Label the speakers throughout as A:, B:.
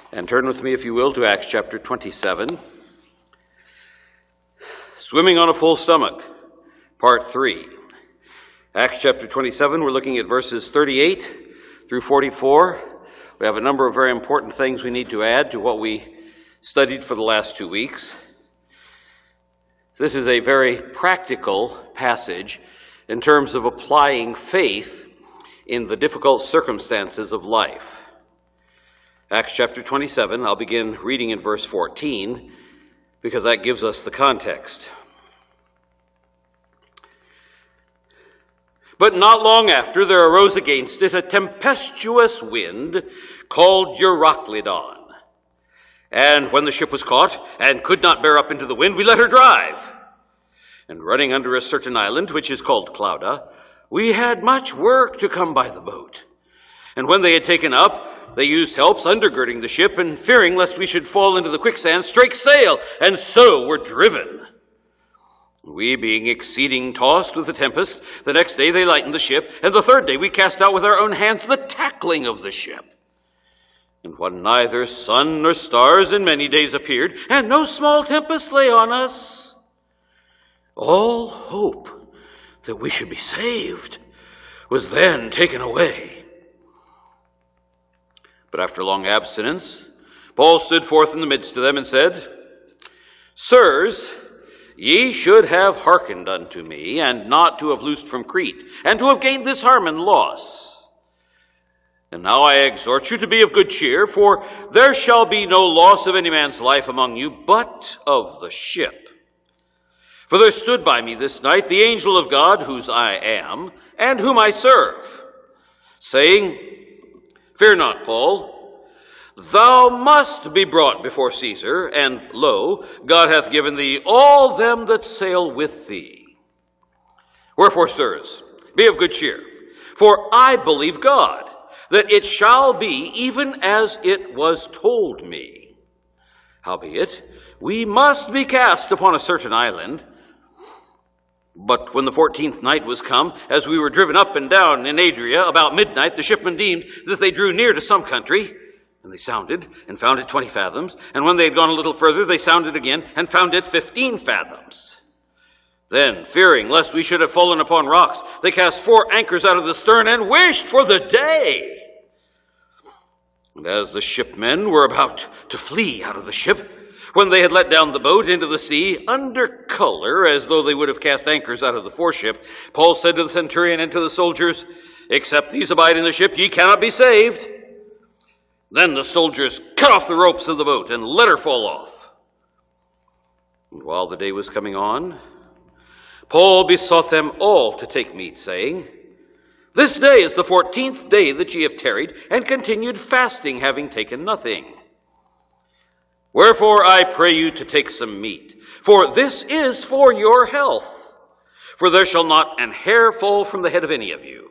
A: And turn with me, if you will, to Acts chapter 27. Swimming on a full stomach, part 3. Acts chapter 27, we're looking at verses 38 through 44. We have a number of very important things we need to add to what we studied for the last 2 weeks. This is a very practical passage in terms of applying faith in the difficult circumstances of life. Acts chapter 27, I'll begin reading in verse 14 because that gives us the context. But not long after, there arose against it a tempestuous wind called Euroclydon. And when the ship was caught and could not bear up into the wind, we let her drive. And running under a certain island, which is called Clauda, we had much work to come by the boat. And when they had taken up, they used helps undergirding the ship, and fearing lest we should fall into the quicksand, strake sail, and so were driven. We being exceeding tossed with the tempest, the next day they lightened the ship, and the third day we cast out with our own hands the tackling of the ship. And when neither sun nor stars in many days appeared, and no small tempest lay on us, all hope that we should be saved was then taken away. But after long abstinence, Paul stood forth in the midst of them and said, Sirs, ye should have hearkened unto me, and not to have loosed from Crete, and to have gained this harm and loss. And now I exhort you to be of good cheer, for there shall be no loss of any man's life among you, but of the ship. For there stood by me this night the angel of God, whose I am, and whom I serve, saying, Fear not, Paul, thou must be brought before Caesar, and lo, God hath given thee all them that sail with thee. Wherefore, sirs, be of good cheer, for I believe God, that it shall be even as it was told me. Howbeit, we must be cast upon a certain island. But when the 14th night was come, as we were driven up and down in Adria, about midnight, the shipmen deemed that they drew near to some country. And they sounded, and found it 20 fathoms. And when they had gone a little further, they sounded again, and found it 15 fathoms. Then, fearing lest we should have fallen upon rocks, they cast 4 anchors out of the stern, and wished for the day. And as the shipmen were about to flee out of the ship, when they had let down the boat into the sea, under color, as though they would have cast anchors out of the foreship, Paul said to the centurion and to the soldiers, Except these abide in the ship, ye cannot be saved. Then the soldiers cut off the ropes of the boat and let her fall off. And while the day was coming on, Paul besought them all to take meat, saying, This day is the 14th day that ye have tarried, and continued fasting, having taken nothing. Wherefore I pray you to take some meat, for this is for your health. For there shall not an hair fall from the head of any of you.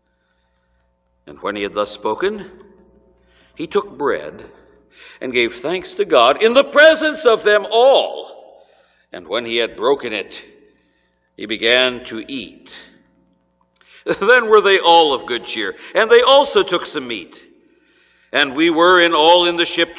A: And when he had thus spoken, he took bread and gave thanks to God in the presence of them all. And when he had broken it, he began to eat. Then were they all of good cheer, and they also took some meat. And we were in all in the ship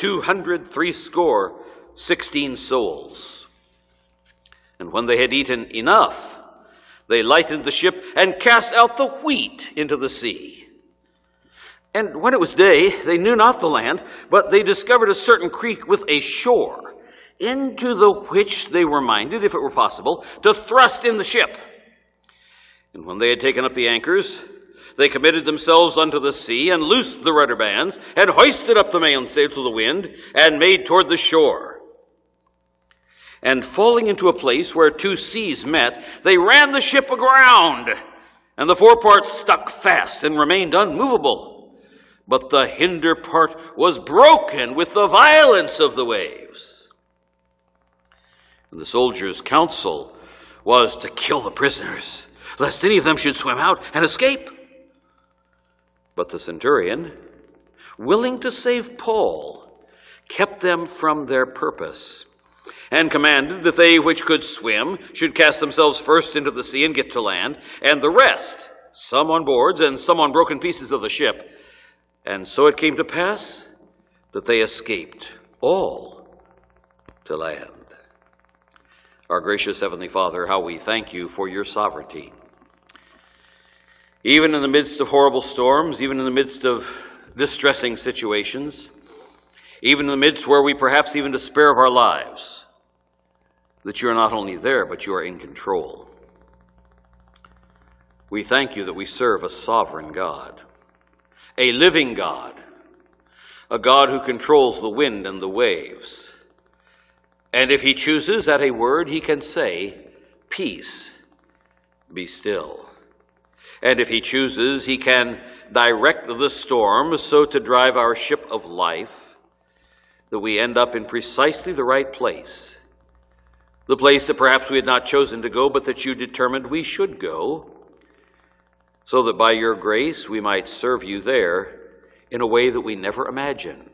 A: 260 souls. And when they had eaten enough, they lightened the ship and cast out the wheat into the sea. And when it was day, they knew not the land, but they discovered a certain creek with a shore, into the which they were minded, if it were possible, to thrust in the ship. And when they had taken up the anchors, they committed themselves unto the sea, and loosed the rudder bands, and hoisted up the mainsail to the wind, and made toward the shore. And falling into a place where 2 seas met, they ran the ship aground, and the foreparts stuck fast, and remained unmovable. But the hinder part was broken with the violence of the waves. And the soldiers' counsel was to kill the prisoners, lest any of them should swim out and escape. But the centurion, willing to save Paul, kept them from their purpose, and commanded that they which could swim should cast themselves first into the sea and get to land, and the rest, some on boards and some on broken pieces of the ship. And so it came to pass that they escaped all to land. Our gracious Heavenly Father, how we thank you for your sovereignty. Even in the midst of horrible storms, even in the midst of distressing situations, even in the midst where we perhaps even despair of our lives, that you are not only there, but you are in control. We thank you that we serve a sovereign God, a living God, a God who controls the wind and the waves. And if he chooses, at a word, he can say, "Peace, be still." And if he chooses, he can direct the storm so to drive our ship of life that we end up in precisely the right place, the place that perhaps we had not chosen to go, but that you determined we should go, so that by your grace we might serve you there in a way that we never imagined.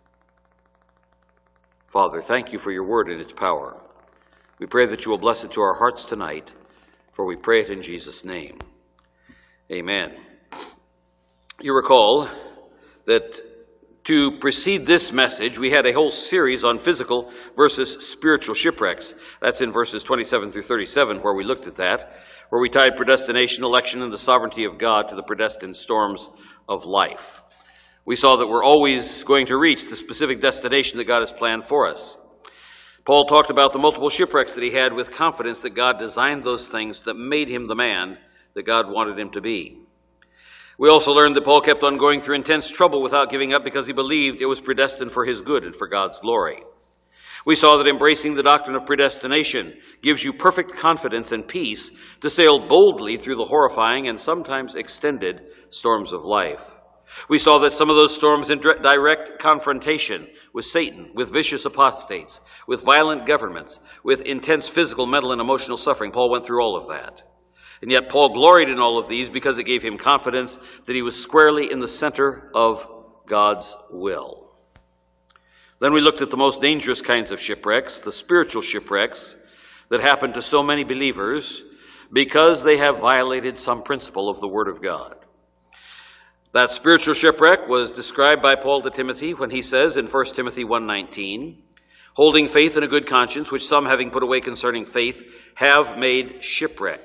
A: Father, thank you for your word and its power. We pray that you will bless it to our hearts tonight, for we pray it in Jesus' name. Amen. You recall that to precede this message, we had a whole series on physical versus spiritual shipwrecks. That's in verses 27 through 37, where we looked at that, where we tied predestination, election, and the sovereignty of God to the predestined storms of life. We saw that we're always going to reach the specific destination that God has planned for us. Paul talked about the multiple shipwrecks that he had with confidence that God designed those things that made him the man that God wanted him to be. We also learned that Paul kept on going through intense trouble without giving up because he believed it was predestined for his good and for God's glory. We saw that embracing the doctrine of predestination gives you perfect confidence and peace to sail boldly through the horrifying and sometimes extended storms of life. We saw that some of those storms in direct confrontation with Satan, with vicious apostates, with violent governments, with intense physical, mental, and emotional suffering. Paul went through all of that. And yet Paul gloried in all of these because it gave him confidence that he was squarely in the center of God's will. Then we looked at the most dangerous kinds of shipwrecks, the spiritual shipwrecks that happen to so many believers because they have violated some principle of the Word of God. That spiritual shipwreck was described by Paul to Timothy when he says in 1 Timothy 1:19, "Holding faith and a good conscience, which some, having put away concerning faith, have made shipwreck."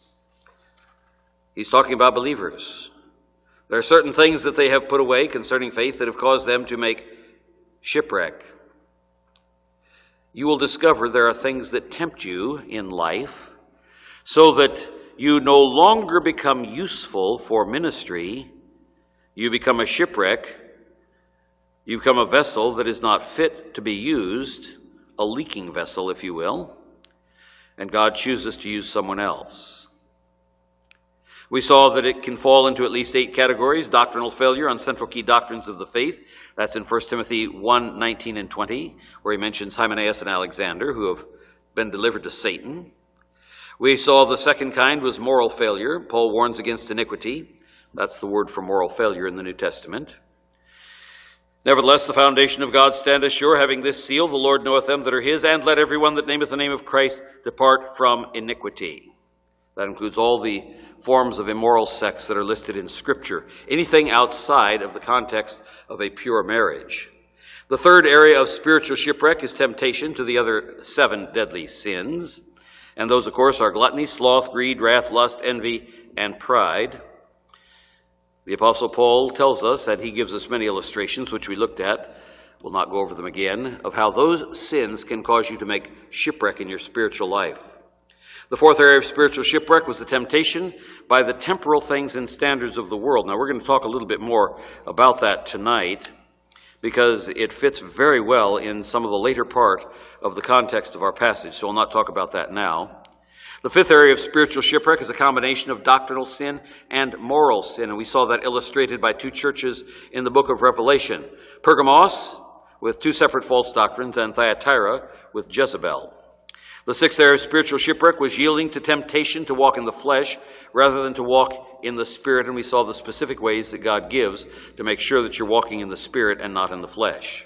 A: He's talking about believers. There are certain things that they have put away concerning faith that have caused them to make shipwreck. You will discover there are things that tempt you in life so that you no longer become useful for ministry. You become a shipwreck. You become a vessel that is not fit to be used, a leaking vessel, if you will, and God chooses to use someone else. We saw that it can fall into at least 8 categories. Doctrinal failure on central key doctrines of the faith. That's in 1 Timothy 1:19 and 20, where he mentions Hymenaeus and Alexander, who have been delivered to Satan. We saw the second kind was moral failure. Paul warns against iniquity. That's the word for moral failure in the New Testament. Nevertheless, the foundation of God standeth sure, having this seal, the Lord knoweth them that are his, and let everyone that nameth the name of Christ depart from iniquity. That includes all the forms of immoral sex that are listed in Scripture, anything outside of the context of a pure marriage. The third area of spiritual shipwreck is temptation to the other 7 deadly sins. And those, of course, are gluttony, sloth, greed, wrath, lust, envy, and pride. The Apostle Paul tells us, and he gives us many illustrations, which we looked at, we'll not go over them again, of how those sins can cause you to make shipwreck in your spiritual life. The fourth area of spiritual shipwreck was the temptation by the temporal things and standards of the world. Now, we're going to talk a little bit more about that tonight because it fits very well in some of the later part of the context of our passage, so we'll not talk about that now. The fifth area of spiritual shipwreck is a combination of doctrinal sin and moral sin, and we saw that illustrated by 2 churches in the book of Revelation. Pergamos, with 2 separate false doctrines, and Thyatira, with Jezebel. The sixth area of spiritual shipwreck was yielding to temptation to walk in the flesh rather than to walk in the Spirit, and we saw the specific ways that God gives to make sure that you're walking in the Spirit and not in the flesh.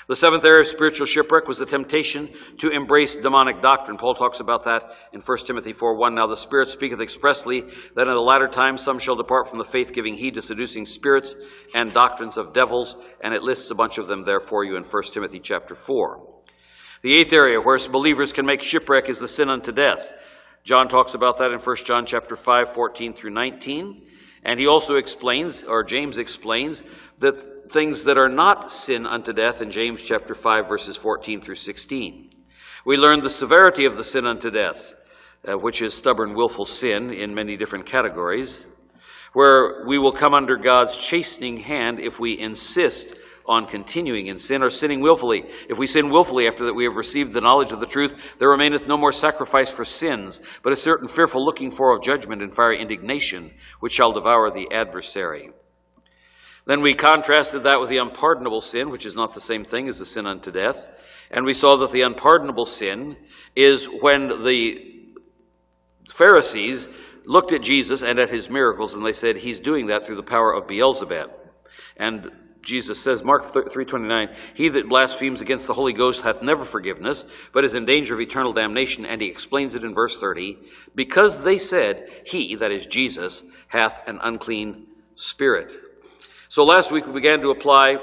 A: The seventh area of spiritual shipwreck was the temptation to embrace demonic doctrine. Paul talks about that in 1 Timothy 4:1. Now the Spirit speaketh expressly that in the latter times some shall depart from the faith, giving heed to seducing spirits and doctrines of devils. And it lists a bunch of them there for you in 1 Timothy chapter 4. The eighth area where believers can make shipwreck is the sin unto death. John talks about that in 1 John chapter 5, 14 through 19. And he also explains, or James explains, that things that are not sin unto death in James chapter 5, verses 14 through 16. We learned the severity of the sin unto death, which is stubborn, willful sin in many different categories, where we will come under God's chastening hand if we insist on continuing in sin or sinning willfully. If we sin willfully after that we have received the knowledge of the truth, there remaineth no more sacrifice for sins, but a certain fearful looking for of judgment and fiery indignation, which shall devour the adversary. Then we contrasted that with the unpardonable sin, which is not the same thing as the sin unto death. And we saw that the unpardonable sin is when the Pharisees looked at Jesus and at his miracles, and they said, he's doing that through the power of Beelzebub. And Jesus says, Mark 3:29, he that blasphemes against the Holy Ghost hath never forgiveness, but is in danger of eternal damnation. And he explains it in verse 30, because they said, he, that is Jesus, hath an unclean spirit. So last week we began to apply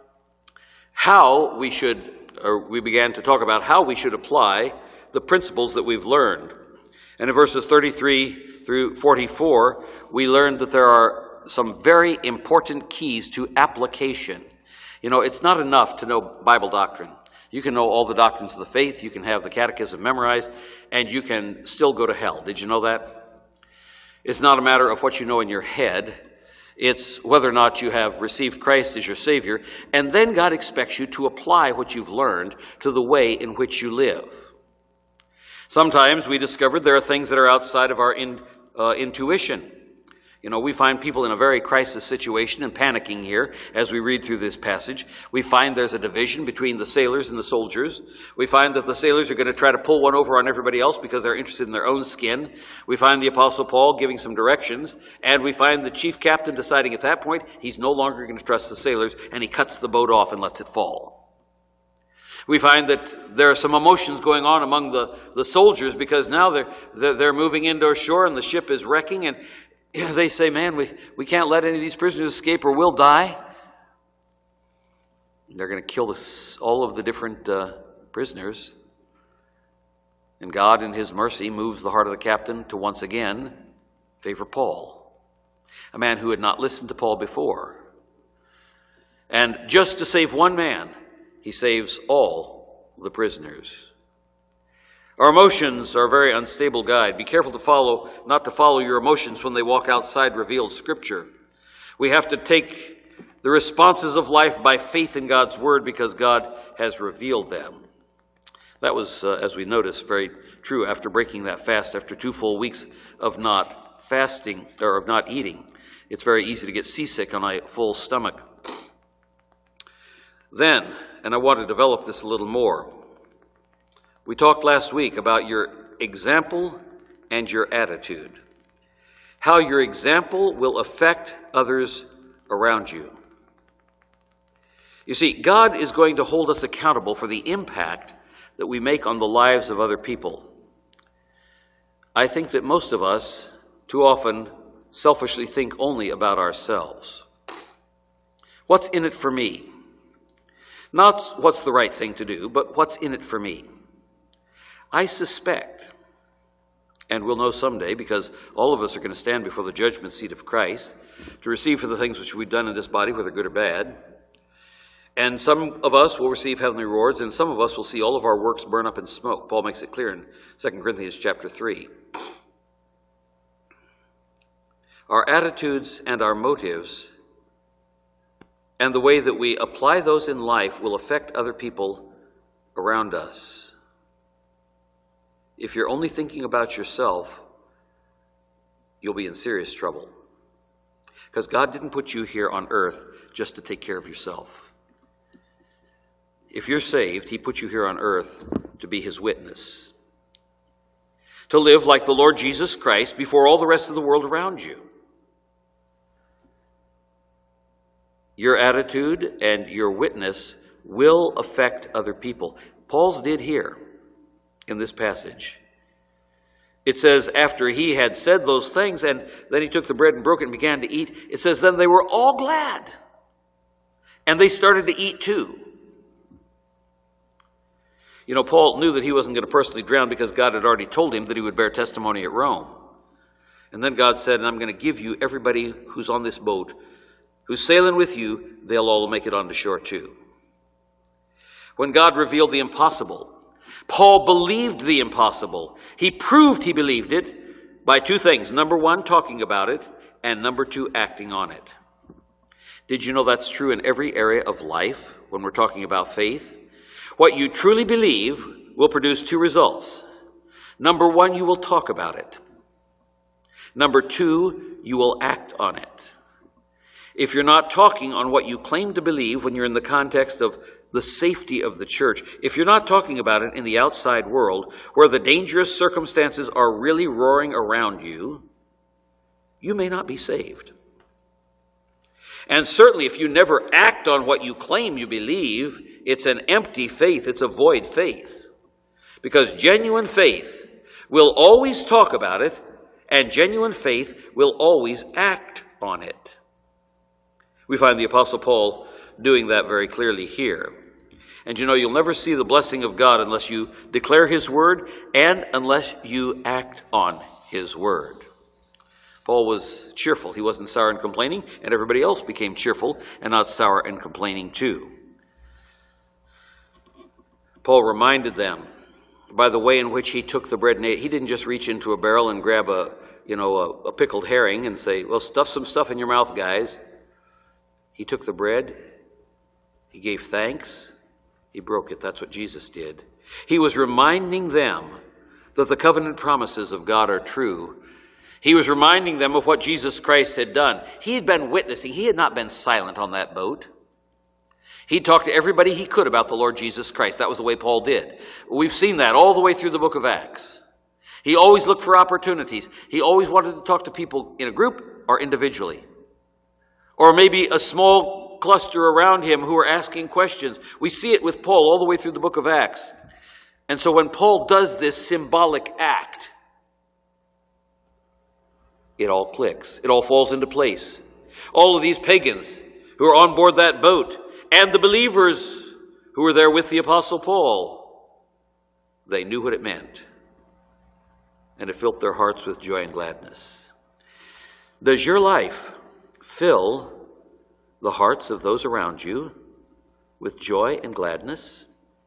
A: we began to talk about how we should apply the principles that we've learned. And in verses 33 through 44, we learned that there are some very important keys to application. You know, it's not enough to know Bible doctrine. You can know all the doctrines of the faith, you can have the catechism memorized, and you can still go to hell. Did you know that? It's not a matter of what you know in your head. It's whether or not you have received Christ as your Savior, and then God expects you to apply what you've learned to the way in which you live. Sometimes we discovered there are things that are outside of our intuition. You know, we find people in a very crisis situation and panicking here as we read through this passage. We find there's a division between the sailors and the soldiers. We find that the sailors are going to try to pull one over on everybody else because they're interested in their own skin. We find the Apostle Paul giving some directions, and we find the chief captain deciding at that point he's no longer going to trust the sailors, and he cuts the boat off and lets it fall. We find that there are some emotions going on among the soldiers because now they're moving into shore and the ship is wrecking, and they say, man, we can't let any of these prisoners escape or we'll die. They're going to kill all of the different prisoners. And God, in his mercy, moves the heart of the captain to once again favor Paul, a man who had not listened to Paul before. And just to save one man, he saves all the prisoners. Our emotions are a very unstable guide. Be careful not to follow your emotions when they walk outside revealed Scripture. We have to take the responses of life by faith in God's Word because God has revealed them. That was, as we noticed, very true after breaking that fast, after 2 full weeks of not fasting or of not eating. It's very easy to get seasick on a full stomach. Then, and I want to develop this a little more, we talked last week about your example and your attitude. How your example will affect others around you. You see, God is going to hold us accountable for the impact that we make on the lives of other people. I think that most of us too often selfishly think only about ourselves. What's in it for me? Not what's the right thing to do, but what's in it for me? I suspect, and we'll know someday because all of us are going to stand before the judgment seat of Christ to receive for the things which we've done in this body, whether good or bad. And some of us will receive heavenly rewards, and some of us will see all of our works burn up in smoke. Paul makes it clear in 2 Corinthians chapter 3. Our attitudes and our motives and the way that we apply those in life will affect other people around us. If you're only thinking about yourself, you'll be in serious trouble. Because God didn't put you here on earth just to take care of yourself. If you're saved, he put you here on earth to be his witness. To live like the Lord Jesus Christ before all the rest of the world around you. Your attitude and your witness will affect other people. Paul's did here in this passage. It says, after he had said those things, and then he took the bread and broke it and began to eat, it says, then they were all glad. And they started to eat too. You know, Paul knew that he wasn't going to personally drown because God had already told him that he would bear testimony at Rome. And then God said, and I'm going to give you everybody who's on this boat, who's sailing with you, they'll all make it onto shore too. When God revealed the impossible, Paul believed the impossible. He proved he believed it by two things. Number one, talking about it, and number two, acting on it. Did you know that's true in every area of life when we're talking about faith? What you truly believe will produce two results. Number one, you will talk about it. Number two, you will act on it. If you're not talking on what you claim to believe when you're in the context of the safety of the church, if you're not talking about it in the outside world where the dangerous circumstances are really roaring around you, you may not be saved. And certainly if you never act on what you claim you believe, it's an empty faith, it's a void faith. Because genuine faith will always talk about it, and genuine faith will always act on it. We find the Apostle Paul doing that very clearly here. And you know, you'll never see the blessing of God unless you declare his word and unless you act on his word. Paul was cheerful. He wasn't sour and complaining, and everybody else became cheerful and not sour and complaining too. Paul reminded them by the way in which he took the bread and ate. He didn't just reach into a barrel and grab a pickled herring and say, well, stuff some stuff in your mouth, guys. He took the bread, he gave thanks, he broke it. That's what Jesus did. He was reminding them that the covenant promises of God are true. He was reminding them of what Jesus Christ had done. He had been witnessing. He had not been silent on that boat. He talked to everybody he could about the Lord Jesus Christ. That was the way Paul did. We've seen that all the way through the book of Acts. He always looked for opportunities. He always wanted to talk to people in a group or individually. Or maybe a small cluster around him who are asking questions. We see it with Paul all the way through the book of Acts. And so when Paul does this symbolic act, it all clicks. It all falls into place. All of these pagans who are on board that boat and the believers who were there with the Apostle Paul, they knew what it meant. And it filled their hearts with joy and gladness. Does your life fill the hearts of those around you with joy and gladness?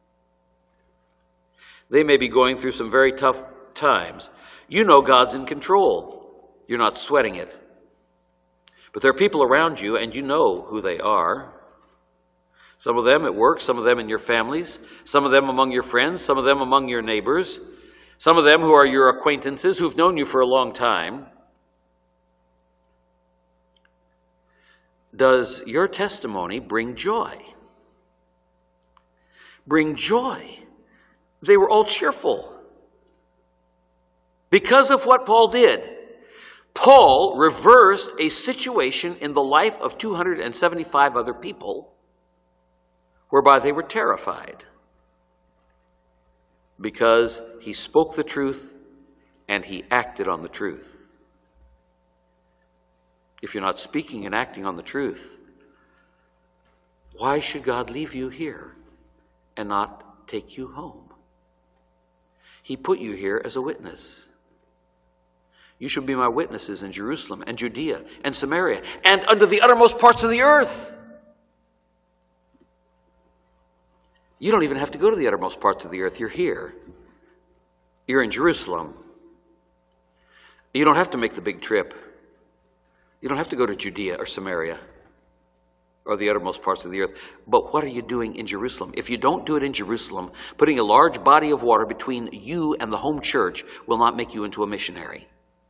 A: They may be going through some very tough times. You know God's in control. You're not sweating it. But there are people around you, and you know who they are. Some of them at work, some of them in your families, some of them among your friends, some of them among your neighbors, some of them who are your acquaintances who've known you for a long time. Does your testimony bring joy? Bring joy. They were all cheerful because of what Paul did. Paul reversed a situation in the life of 275 other people whereby they were terrified because he spoke the truth and he acted on the truth. If you're not speaking and acting on the truth, why should God leave you here and not take you home? He put you here as a witness. You shall be my witnesses in Jerusalem and Judea and Samaria and under the uttermost parts of the earth. You don't even have to go to the uttermost parts of the earth. You're here. You're in Jerusalem. You don't have to make the big trip. You don't have to go to Judea or Samaria or the uttermost parts of the earth. But what are you doing in Jerusalem? If you don't do it in Jerusalem, putting a large body of water between you and the home church will not make you into a missionary.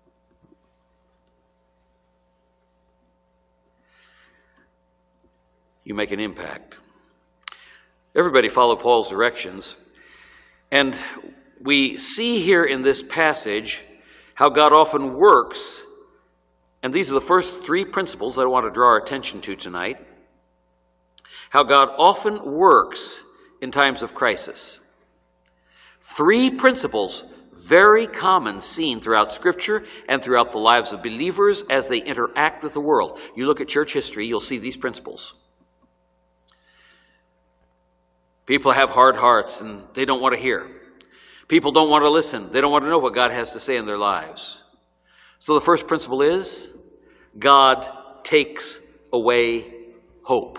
A: You make an impact. Everybody follow Paul's directions. And we see here in this passage how God often works. And these are the first three principles that I want to draw our attention to tonight. how God often works in times of crisis. 3 principles, very common, seen throughout Scripture and throughout the lives of believers as they interact with the world. You look at church history, you'll see these principles. People have hard hearts and they don't want to hear. People don't want to listen. They don't want to know what God has to say in their lives. So the first principle is, God takes away hope.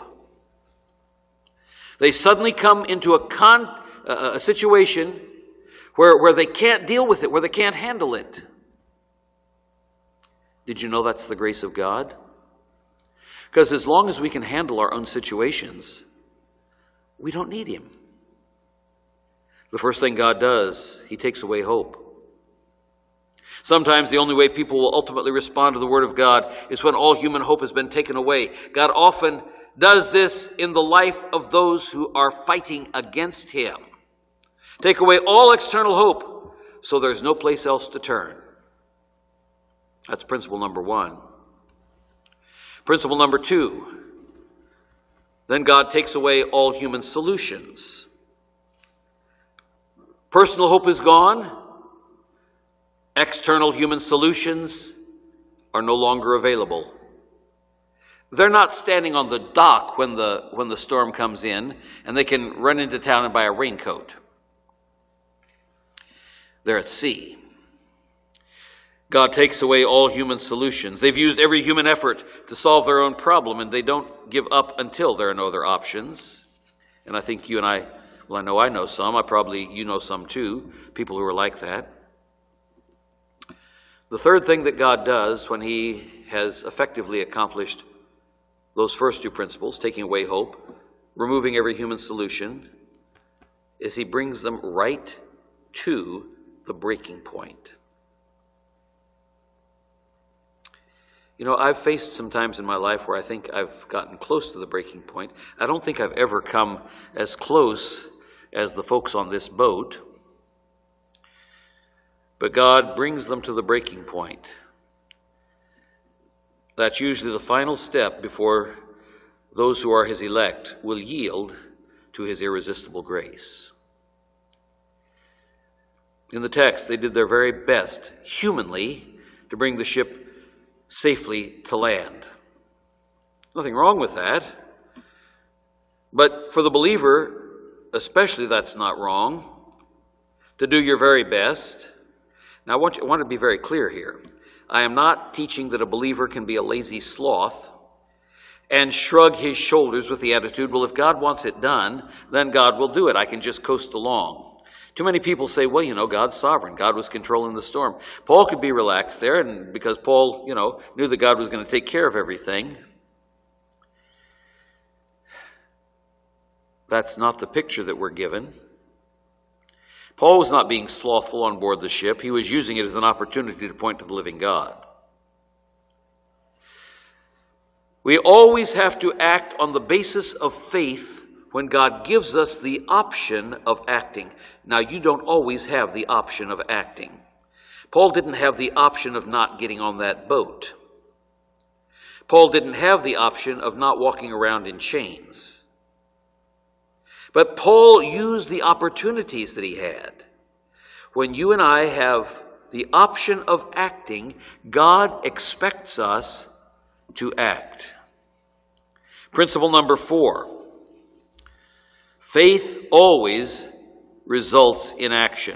A: They suddenly come into a situation where they can't deal with it, where they can't handle it. Did you know that's the grace of God? Because as long as we can handle our own situations, we don't need Him. The first thing God does, He takes away hope. Sometimes the only way people will ultimately respond to the Word of God is when all human hope has been taken away. God often does this in the life of those who are fighting against Him. Take away all external hope, so there's no place else to turn. That's principle number 1. Principle number 2. Then God takes away all human solutions. Personal hope is gone. External human solutions are no longer available. They're not standing on the dock when the storm comes in and they can run into town and buy a raincoat. They're at sea. God takes away all human solutions. They've used every human effort to solve their own problem, and they don't give up until there are no other options. And I think you and I know some. You know some too, people who are like that. The third thing that God does when He has effectively accomplished those first 2 principles, taking away hope, removing every human solution, is He brings them right to the breaking point. You know, I've faced some times in my life where I think I've gotten close to the breaking point. I don't think I've ever come as close as the folks on this boat. But God brings them to the breaking point. That's usually the final step before those who are His elect will yield to His irresistible grace. In the text, they did their very best, humanly, to bring the ship safely to land. Nothing wrong with that. But for the believer, especially, that's not wrong, to do your very best. Now, I want to be very clear here. I am not teaching that a believer can be a lazy sloth and shrug his shoulders with the attitude, well, if God wants it done, then God will do it. I can just coast along. Too many people say, well, you know, God's sovereign. God was controlling the storm. Paul could be relaxed there, and because Paul, knew that God was going to take care of everything. That's not the picture that we're given. Paul was not being slothful on board the ship. He was using it as an opportunity to point to the living God. We always have to act on the basis of faith when God gives us the option of acting. Now, you don't always have the option of acting. Paul didn't have the option of not getting on that boat. Paul didn't have the option of not walking around in chains. But Paul used the opportunities that he had. When you and I have the option of acting, God expects us to act. Principle number 4. Faith always results in action.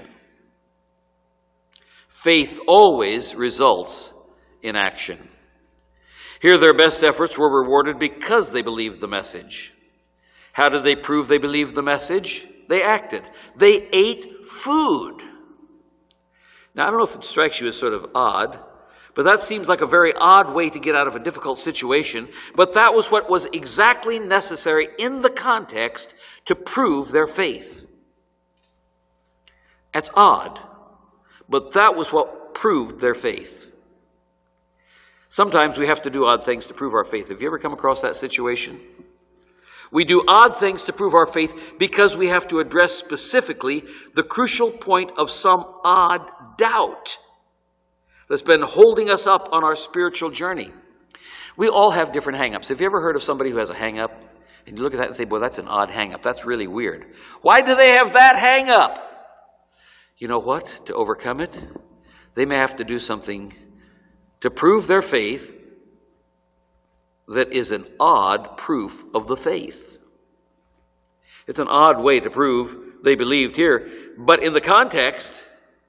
A: Faith always results in action. Here their best efforts were rewarded because they believed the message. How did they prove they believed the message? They acted. They ate food. Now, I don't know if it strikes you as sort of odd, but that seems like a very odd way to get out of a difficult situation. But that was what was exactly necessary in the context to prove their faith. That's odd, but that was what proved their faith. Sometimes we have to do odd things to prove our faith. Have you ever come across that situation? We do odd things to prove our faith because we have to address specifically the crucial point of some odd doubt that's been holding us up on our spiritual journey. We all have different hang-ups. Have you ever heard of somebody who has a hang-up? And you look at that and say, boy, that's an odd hang-up. That's really weird. Why do they have that hang-up? You know what? To overcome it, they may have to do something to prove their faith that is an odd proof of the faith. It's an odd way to prove they believed here, but in the context,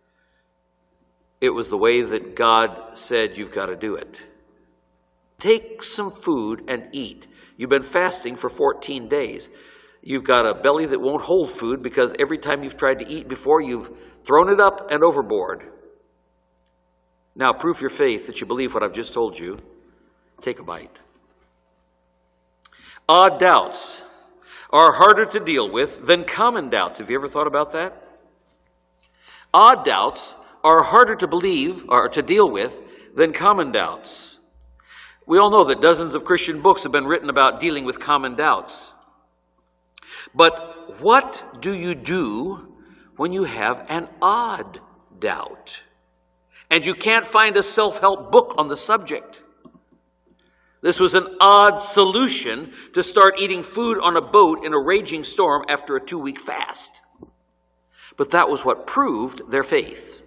A: it was the way that God said you've got to do it. Take some food and eat. You've been fasting for 14 days. You've got a belly that won't hold food because every time you've tried to eat before, you've thrown it up and overboard. Now, prove your faith that you believe what I've just told you. Take a bite. Odd doubts are harder to deal with than common doubts. Have you ever thought about that? Odd doubts are harder to believe or to deal with than common doubts. We all know that dozens of Christian books have been written about dealing with common doubts. But what do you do when you have an odd doubt and you can't find a self-help book on the subject? This was an odd solution to start eating food on a boat in a raging storm after a 2-week fast. But that was what proved their faith.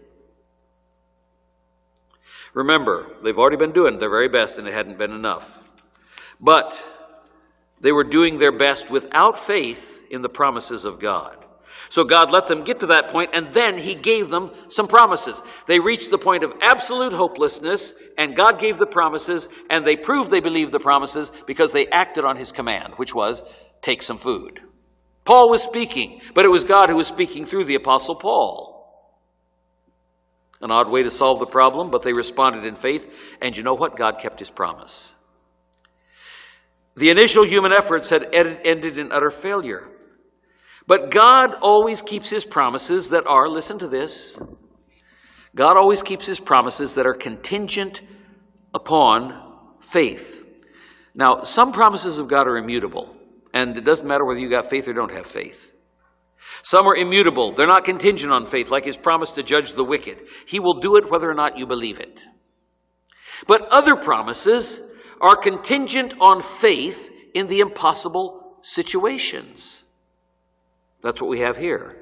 A: Remember, they've already been doing their very best and it hadn't been enough. But they were doing their best without faith in the promises of God. So God let them get to that point, and then he gave them some promises. They reached the point of absolute hopelessness, and God gave the promises, and they proved they believed the promises because they acted on his command, which was, take some food. Paul was speaking, but it was God who was speaking through the Apostle Paul. An odd way to solve the problem, but they responded in faith, and you know what? God kept his promise. The initial human efforts had ended in utter failure. But God always keeps his promises that are, listen to this, God always keeps his promises that are contingent upon faith. Now, some promises of God are immutable, and it doesn't matter whether you got faith or don't have faith. Some are immutable. They're not contingent on faith, like his promise to judge the wicked. He will do it whether or not you believe it. But other promises are contingent on faith in the impossible situations. That's what we have here.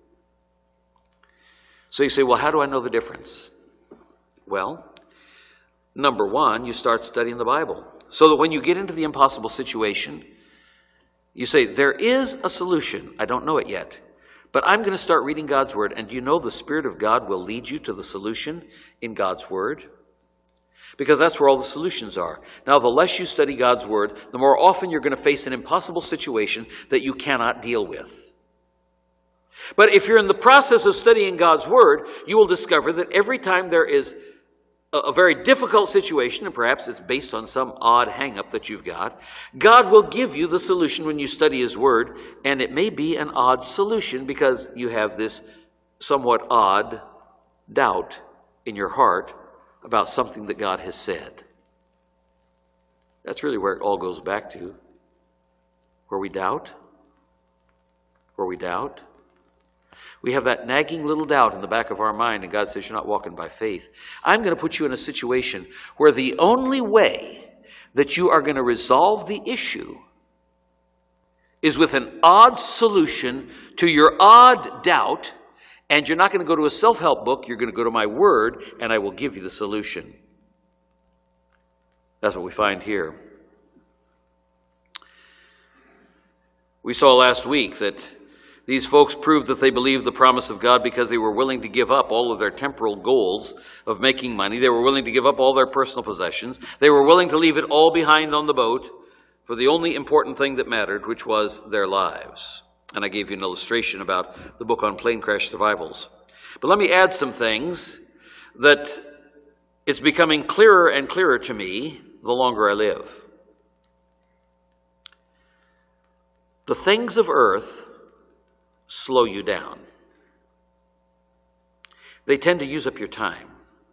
A: So you say, well, how do I know the difference? Well, number one, you start studying the Bible. So that when you get into the impossible situation, you say, there is a solution. I don't know it yet. But I'm going to start reading God's Word. And do you know the Spirit of God will lead you to the solution in God's Word? Because that's where all the solutions are. Now, the less you study God's Word, the more often you're going to face an impossible situation that you cannot deal with. But if you're in the process of studying God's Word, you will discover that every time there is a very difficult situation, and perhaps it's based on some odd hang-up that you've got, God will give you the solution when you study his Word, and it may be an odd solution because you have this somewhat odd doubt in your heart about something that God has said. That's really where it all goes back to. Where we doubt. Where we doubt. We have that nagging little doubt in the back of our mind, and God says, you're not walking by faith. I'm going to put you in a situation where the only way that you are going to resolve the issue is with an odd solution to your odd doubt, and you're not going to go to a self-help book, you're going to go to my Word, and I will give you the solution. That's what we find here. We saw last week that these folks proved that they believed the promise of God because they were willing to give up all of their temporal goals of making money. They were willing to give up all their personal possessions. They were willing to leave it all behind on the boat for the only important thing that mattered, which was their lives. And I gave you an illustration about the book on plane crash survivals. But let me add some things that it's becoming clearer and clearer to me the longer I live. The things of earth slow you down. They tend to use up your time.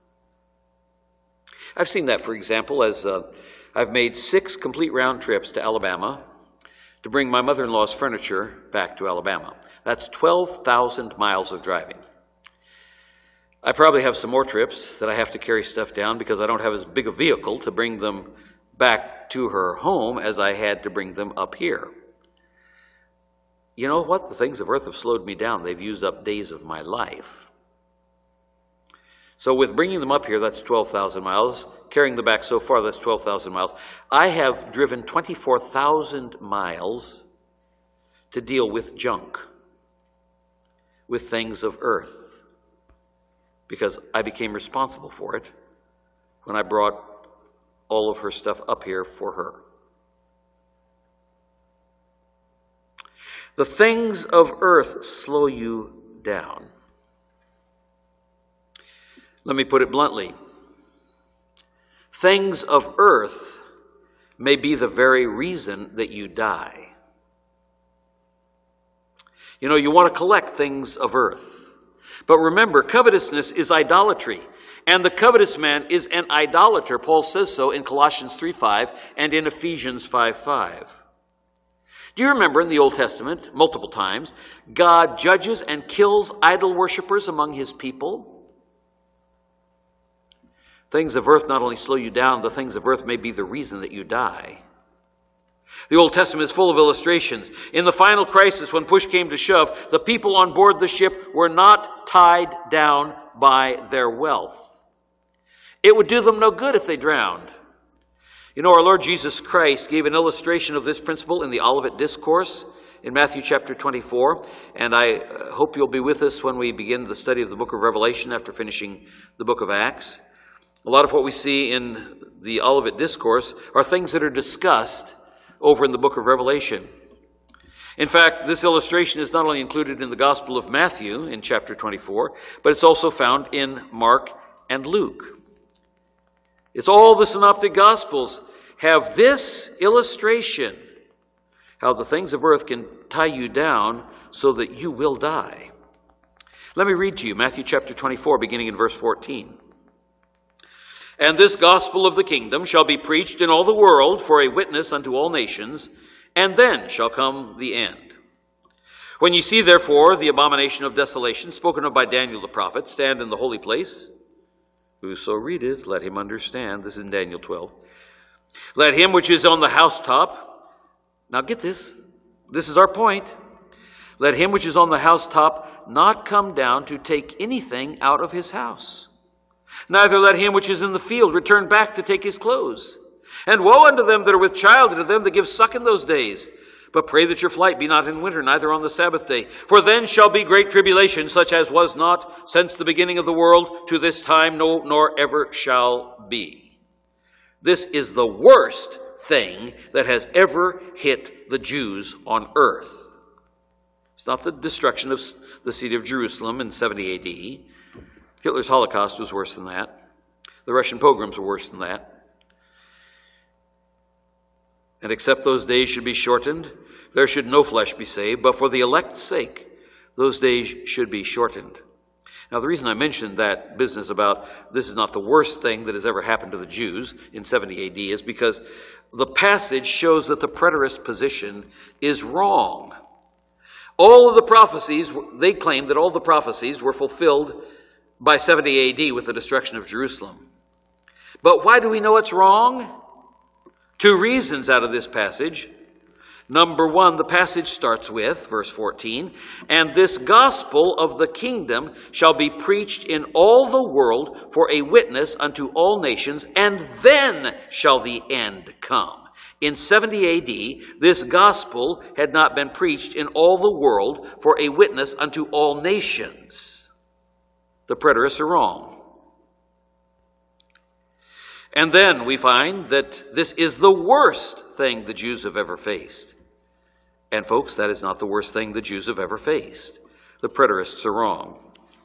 A: I've seen that, for example, as I've made 6 complete round trips to Alabama to bring my mother-in-law's furniture back to Alabama. That's 12,000 miles of driving. I probably have some more trips that I have to carry stuff down because I don't have as big a vehicle to bring them back to her home as I had to bring them up here. you know what? The things of earth have slowed me down. They've used up days of my life. So with bringing them up here, that's 12,000 miles. Carrying them back so far, that's 12,000 miles. I have driven 24,000 miles to deal with junk, with things of earth, because I became responsible for it when I brought all of her stuff up here for her. The things of earth slow you down. Let me put it bluntly. Things of earth may be the very reason that you die. You know, you want to collect things of earth. But remember, covetousness is idolatry. And the covetous man is an idolater. Paul says so in Colossians 3:5 and in Ephesians 5:5. Do you remember in the Old Testament, multiple times, God judges and kills idol worshipers among his people? Things of earth not only slow you down, the things of earth may be the reason that you die. The Old Testament is full of illustrations. In the final crisis, when push came to shove, the people on board the ship were not tied down by their wealth. It would do them no good if they drowned. You know, our Lord Jesus Christ gave an illustration of this principle in the Olivet Discourse in Matthew chapter 24, and I hope you'll be with us when we begin the study of the book of Revelation after finishing the book of Acts. A lot of what we see in the Olivet Discourse are things that are discussed over in the book of Revelation. In fact, this illustration is not only included in the Gospel of Matthew in chapter 24, but it's also found in Mark and Luke. It's all the synoptic Gospels have this illustration, how the things of earth can tie you down so that you will die. Let me read to you Matthew chapter 24, beginning in verse 14. And this gospel of the kingdom shall be preached in all the world for a witness unto all nations, and then shall come the end. When ye see therefore the abomination of desolation, spoken of by Daniel the prophet, stand in the holy place, whoso readeth, let him understand. This is in Daniel 12. Let him which is on the housetop, now get this, this is our point. Let him which is on the housetop not come down to take anything out of his house. Neither let him which is in the field return back to take his clothes. And woe unto them that are with child, and to them that give suck in those days. But pray that your flight be not in winter, neither on the Sabbath day. For then shall be great tribulation, such as was not since the beginning of the world to this time, no, nor ever shall be. This is the worst thing that has ever hit the Jews on earth. It's not the destruction of the city of Jerusalem in 70 AD. Hitler's Holocaust was worse than that. The Russian pogroms were worse than that. And except those days should be shortened, there should no flesh be saved, but for the elect's sake, those days should be shortened. Now, the reason I mentioned that business about this is not the worst thing that has ever happened to the Jews in 70 AD is because the passage shows that the preterist position is wrong. All of the prophecies, they claim that all the prophecies were fulfilled by 70 AD with the destruction of Jerusalem. But why do we know it's wrong? Two reasons out of this passage. Number one, the passage starts with, verse 14, and this gospel of the kingdom shall be preached in all the world for a witness unto all nations, and then shall the end come. In 70 AD, this gospel had not been preached in all the world for a witness unto all nations. The preterists are wrong. And then we find that this is the worst thing the Jews have ever faced. And folks, that is not the worst thing the Jews have ever faced. The preterists are wrong.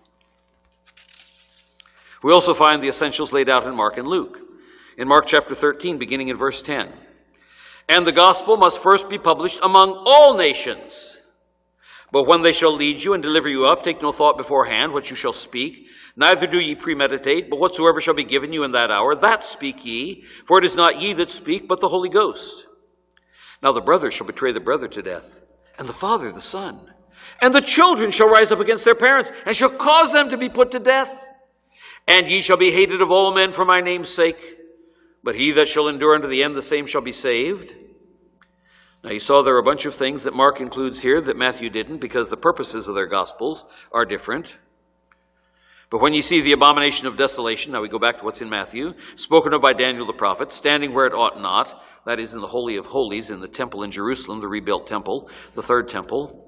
A: We also find the essentials laid out in Mark and Luke. In Mark chapter 13, beginning in verse 10. And the gospel must first be published among all nations. But when they shall lead you and deliver you up, take no thought beforehand what you shall speak. Neither do ye premeditate, but whatsoever shall be given you in that hour, that speak ye. For it is not ye that speak, but the Holy Ghost. Now the brother shall betray the brother to death, and the father the son. And the children shall rise up against their parents, and shall cause them to be put to death. And ye shall be hated of all men for my name's sake. But he that shall endure unto the end, the same shall be saved. Now you saw there are a bunch of things that Mark includes here that Matthew didn't, because the purposes of their Gospels are different. But when you see the abomination of desolation, now we go back to what's in Matthew, spoken of by Daniel the prophet, standing where it ought not, that is in the Holy of Holies, in the temple in Jerusalem, the rebuilt temple, the third temple.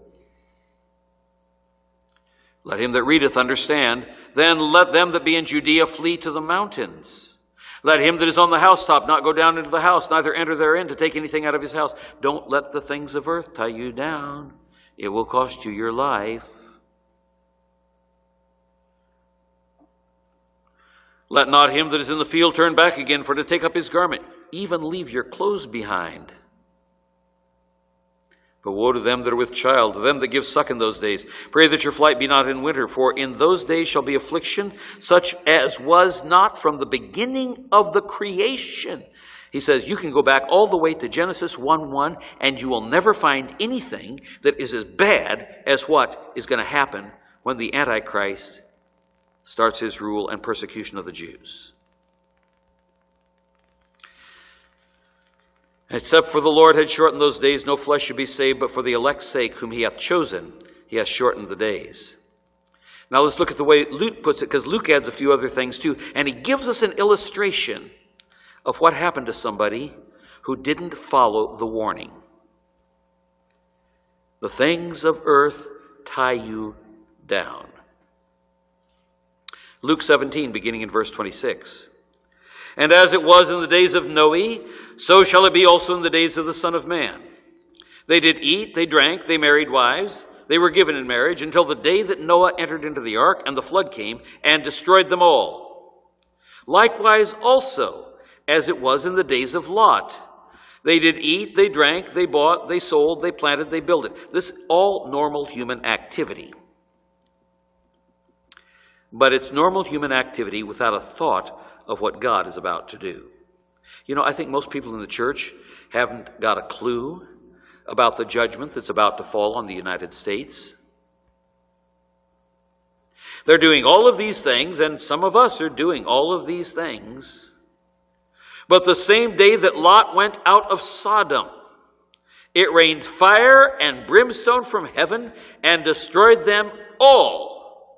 A: Let him that readeth understand. Then let them that be in Judea flee to the mountains. Let him that is on the housetop not go down into the house, neither enter therein to take anything out of his house. Don't let the things of earth tie you down. It will cost you your life. Let not him that is in the field turn back again for to take up his garment. Even leave your clothes behind. But woe to them that are with child, to them that give suck in those days. Pray that your flight be not in winter, for in those days shall be affliction, such as was not from the beginning of the creation. He says you can go back all the way to Genesis 1:1, and you will never find anything that is as bad as what is going to happen when the Antichrist starts his rule and persecution of the Jews. Except for the Lord had shortened those days, no flesh should be saved, but for the elect's sake, whom he hath chosen, he hath shortened the days. Now let's look at the way Luke puts it, because Luke adds a few other things too, and he gives us an illustration of what happened to somebody who didn't follow the warning. The things of earth tie you down. Luke 17, beginning in verse 26. And as it was in the days of Noe, so shall it be also in the days of the Son of Man. They did eat, they drank, they married wives, they were given in marriage, until the day that Noah entered into the ark, and the flood came and destroyed them all. Likewise also, as it was in the days of Lot. They did eat, they drank, they bought, they sold, they planted, they builded. This is all normal human activity. But it's normal human activity without a thought of what God is about to do. You know, I think most people in the church haven't got a clue about the judgment that's about to fall on the United States. They're doing all of these things, and some of us are doing all of these things. But the same day that Lot went out of Sodom, it rained fire and brimstone from heaven and destroyed them all.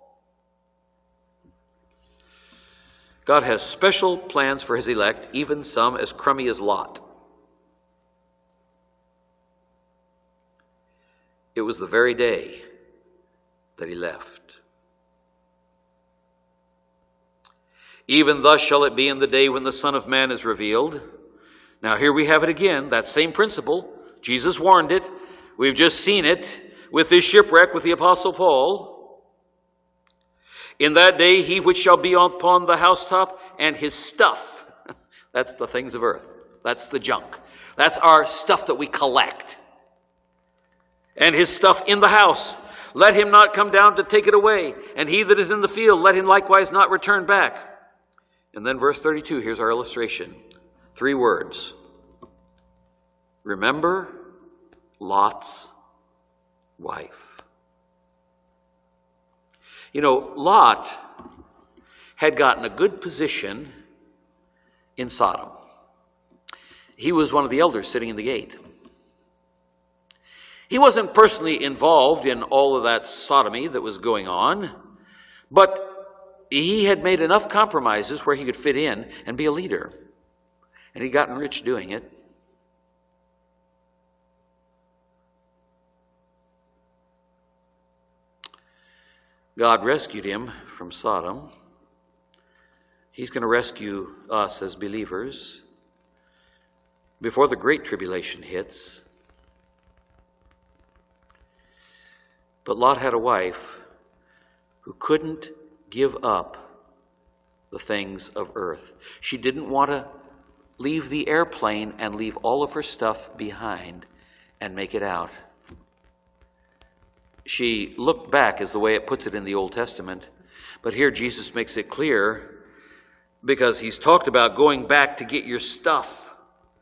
A: God has special plans for his elect, even some as crummy as Lot. It was the very day that he left. Even thus shall it be in the day when the Son of Man is revealed. Now here we have it again, that same principle. Jesus warned it. We've just seen it with this shipwreck with the Apostle Paul. In that day, he which shall be upon the housetop and his stuff. That's the things of earth. That's the junk. That's our stuff that we collect. And his stuff in the house. Let him not come down to take it away. And he that is in the field, let him likewise not return back. And then verse 32, here's our illustration. 3 words. Remember Lot's wife. You know, Lot had gotten a good position in Sodom. He was one of the elders sitting in the gate. He wasn't personally involved in all of that sodomy that was going on, but he had made enough compromises where he could fit in and be a leader. And he'd gotten rich doing it. God rescued him from Sodom. He's going to rescue us as believers before the great tribulation hits. But Lot had a wife who couldn't give up the things of earth. She didn't want to leave the airplane and leave all of her stuff behind and make it out. She looked back, is the way it puts it in the Old Testament. But here Jesus makes it clear, because he's talked about going back to get your stuff.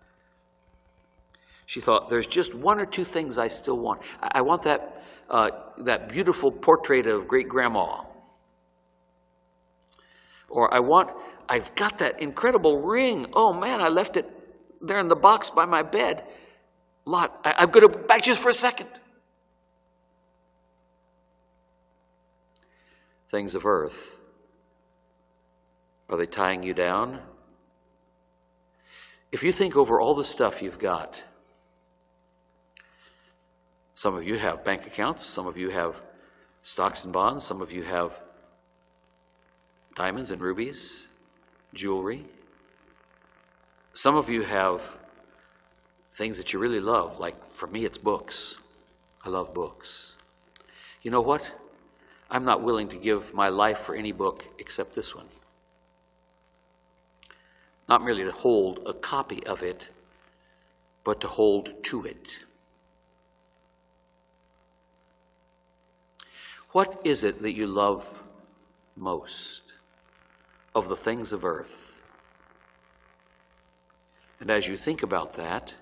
A: She thought, there's just 1 or 2 things I still want. I want that beautiful portrait of great-grandma. Or I've got that incredible ring. Oh man, I left it there in the box by my bed. Lot, I'm going to back just for a second. Things of earth, are they tying you down? If you think over all the stuff you've got, some of you have bank accounts, some of you have stocks and bonds, some of you have diamonds and rubies, jewelry. Some of you have things that you really love, like for me it's books. I love books. You know what? I'm not willing to give my life for any book except this one. Not merely to hold a copy of it, but to hold to it. What is it that you love most of the things of earth? And as you think about that,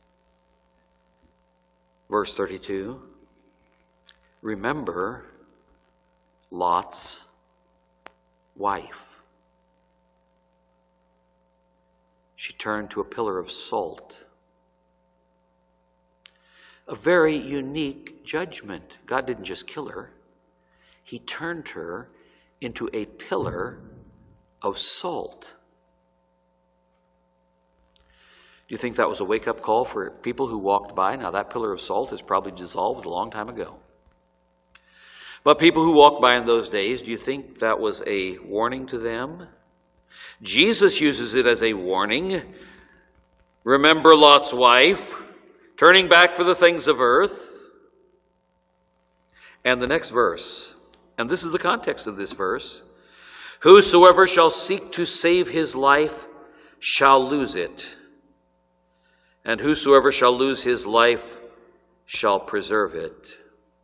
A: verse 32, remember Lot's wife. She turned to a pillar of salt. A very unique judgment. God didn't just kill her. He turned her into a pillar of salt. Do you think that was a wake-up call for people who walked by? Now, that pillar of salt is probably dissolved a long time ago. But people who walked by in those days, do you think that was a warning to them? Jesus uses it as a warning. Remember Lot's wife, turning back for the things of earth. And the next verse, and this is the context of this verse, whosoever shall seek to save his life shall lose it, and whosoever shall lose his life shall preserve it.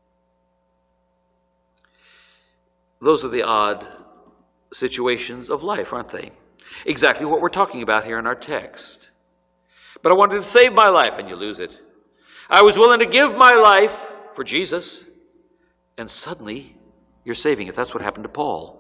A: Those are the odd situations of life, aren't they? Exactly what we're talking about here in our text. But I wanted to save my life, and you lose it. I was willing to give my life for Jesus, and suddenly you're saving it. That's what happened to Paul.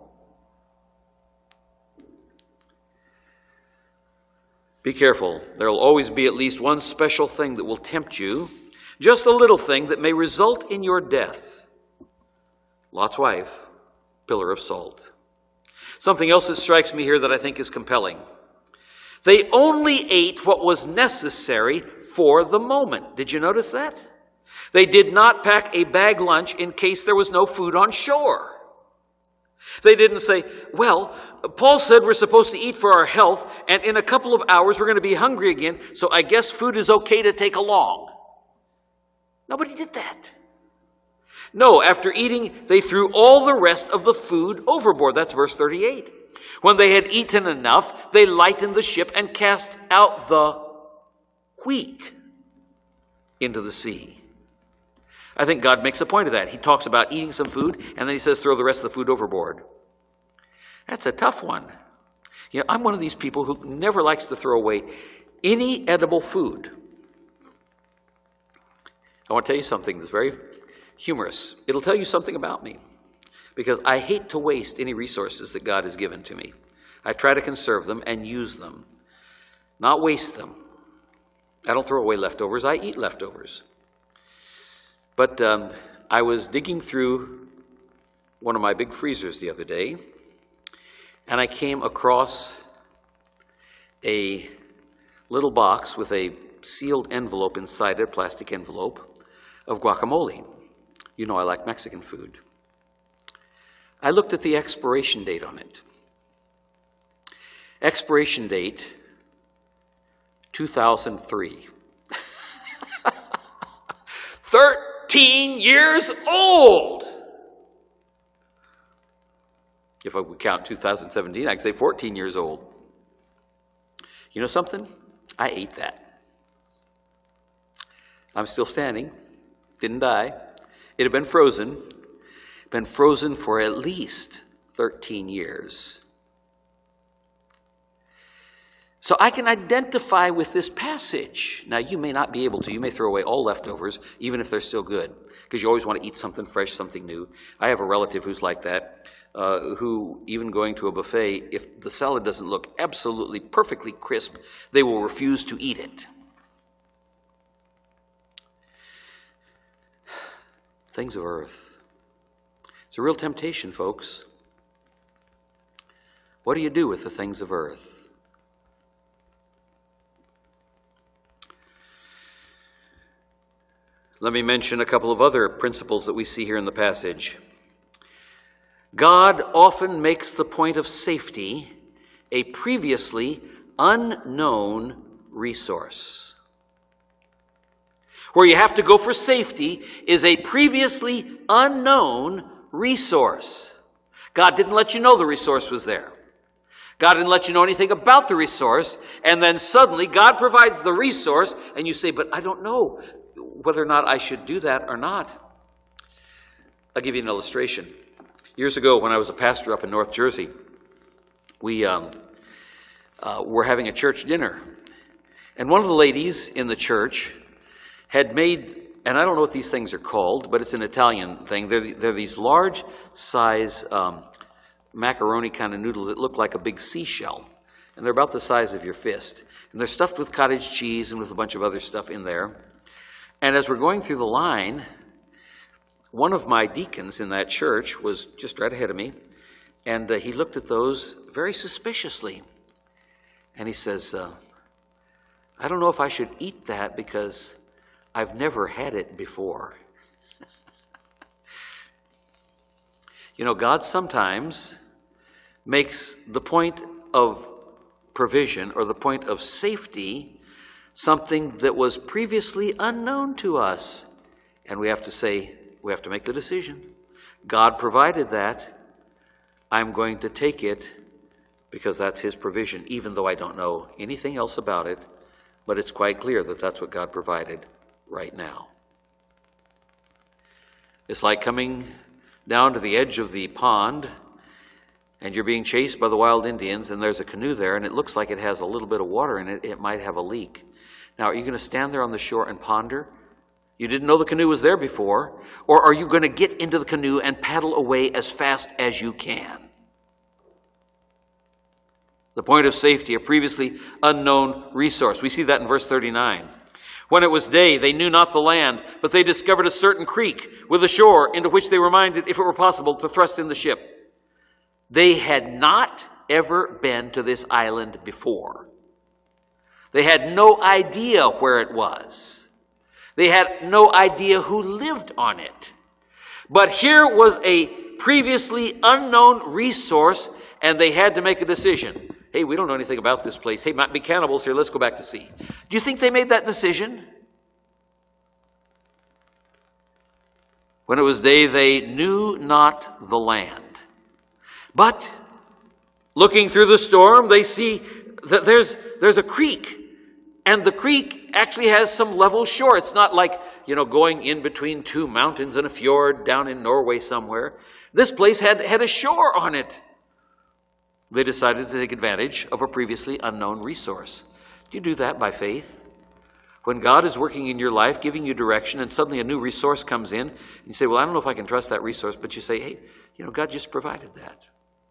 A: Be careful. There will always be at least one special thing that will tempt you, just a little thing that may result in your death. Lot's wife, pillar of salt. Something else that strikes me here that I think is compelling. They only ate what was necessary for the moment. Did you notice that? They did not pack a bag lunch in case there was no food on shore. They didn't say, well, Paul said we're supposed to eat for our health, and in a couple of hours we're going to be hungry again, so I guess food is okay to take along. Nobody did that. No, after eating, they threw all the rest of the food overboard. That's verse 38. When they had eaten enough, they lightened the ship and cast out the wheat into the sea. I think God makes a point of that. He talks about eating some food, and then he says throw the rest of the food overboard. That's a tough one. You know, I'm one of these people who never likes to throw away any edible food. I want to tell you something that's very humorous. It'll tell you something about me, because I hate to waste any resources that God has given to me. I try to conserve them and use them, not waste them. I don't throw away leftovers. I eat leftovers. But I was digging through one of my big freezers the other day, and I came across a little box with a sealed envelope inside it, a plastic envelope, of guacamole. You know I like Mexican food. I looked at the expiration date on it. Expiration date, 2003. 13 years old! If I would count 2017, I could say 14 years old. You know something? I ate that. I'm still standing. Didn't die. It had been frozen. Been frozen for at least 13 years. So I can identify with this passage. Now, you may not be able to. You may throw away all leftovers, even if they're still good, because you always want to eat something fresh, something new. I have a relative who's like that, who, even going to a buffet, if the salad doesn't look absolutely perfectly crisp, they will refuse to eat it. Things of earth. It's a real temptation, folks. What do you do with the things of earth? Let me mention a couple of other principles that we see here in the passage. God often makes the point of safety a previously unknown resource. Where you have to go for safety is a previously unknown resource. God didn't let you know the resource was there. God didn't let you know anything about the resource, and then suddenly God provides the resource, and you say, but I don't know whether or not I should do that or not. I'll give you an illustration. Years ago, when I was a pastor up in North Jersey, we were having a church dinner. And one of the ladies in the church had made, and I don't know what these things are called, but it's an Italian thing. They're these large size macaroni kind of noodles that look like a big seashell. And they're about the size of your fist. And they're stuffed with cottage cheese and with a bunch of other stuff in there. And as we're going through the line, one of my deacons in that church was just right ahead of me, and he looked at those very suspiciously. And he says, I don't know if I should eat that because I've never had it before. You know, God sometimes makes the point of provision or the point of safety something that was previously unknown to us. And we have to say, we have to make the decision. God provided that. I'm going to take it because that's His provision, even though I don't know anything else about it. But it's quite clear that that's what God provided right now. It's like coming down to the edge of the pond and you're being chased by the wild Indians and there's a canoe there and it looks like it has a little bit of water in it. It might have a leak. Now, are you going to stand there on the shore and ponder? You didn't know the canoe was there before. Or are you going to get into the canoe and paddle away as fast as you can? The point of safety, a previously unknown resource. We see that in verse 39. When it was day, they knew not the land, but they discovered a certain creek with a shore into which they were minded, if it were possible, to thrust in the ship. They had not ever been to this island before. They had no idea where it was. They had no idea who lived on it. But here was a previously unknown resource, and they had to make a decision. Hey, we don't know anything about this place. Hey, might be cannibals here. Let's go back to sea. Do you think they made that decision? When it was day, they knew not the land. But looking through the storm, they see that there's a creek. And the creek actually has some level shore. It's not like, going in between two mountains and a fjord down in Norway somewhere. This place had a shore on it. They decided to take advantage of a previously unknown resource. Do you do that by faith? When God is working in your life, giving you direction, and suddenly a new resource comes in, and you say, well, I don't know if I can trust that resource, but you say, hey, God just provided that.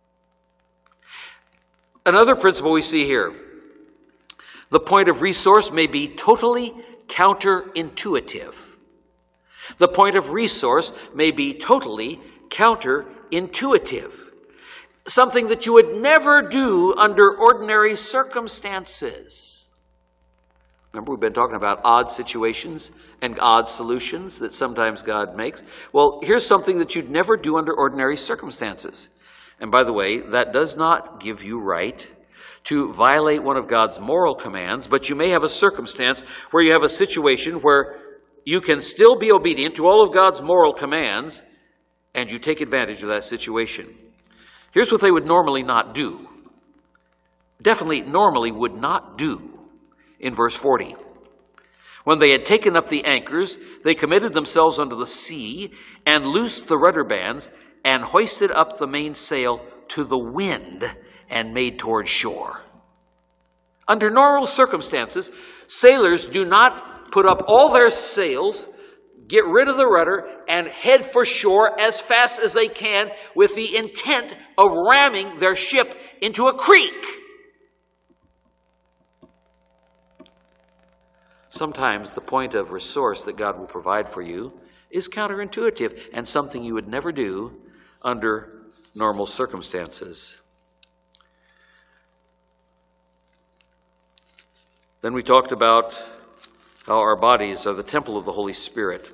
A: Another principle we see here. The point of resource may be totally counterintuitive. The point of resource may be totally counterintuitive. Something that you would never do under ordinary circumstances. Remember, we've been talking about odd situations and odd solutions that sometimes God makes. Well, here's something that you'd never do under ordinary circumstances. And by the way, that does not give you right to violate one of God's moral commands, but you may have a circumstance where you have a situation where you can still be obedient to all of God's moral commands, and you take advantage of that situation. Here's what they would normally not do. Definitely normally would not do in verse 40. When they had taken up the anchors, they committed themselves unto the sea and loosed the rudder bands and hoisted up the mainsail to the wind and made toward shore. Under normal circumstances, sailors do not put up all their sails, get rid of the rudder, and head for shore as fast as they can with the intent of ramming their ship into a creek. Sometimes the point of resource that God will provide for you is counterintuitive and something you would never do under normal circumstances. Then we talked about how our bodies are the temple of the Holy Spirit.